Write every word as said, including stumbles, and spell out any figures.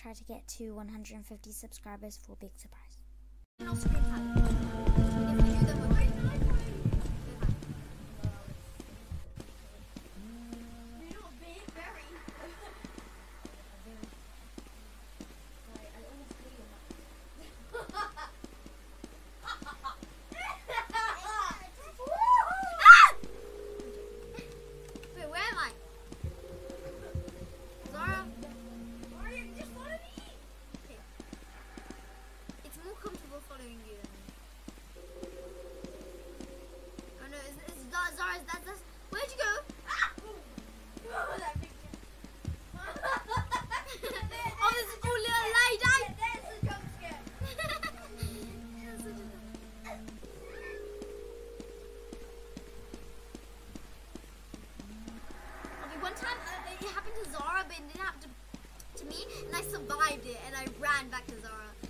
try to get to one hundred fifty subscribers for a big surprise. No screen time. If we do them, we're great. Zara, that's, that's, where'd you go? Ah! Oh, that picture. Oh, this is your little lady. There's the jump scare. Okay, one time uh, it happened to Zara, but it didn't happen to, to me, and I survived it, and I ran back to Zara.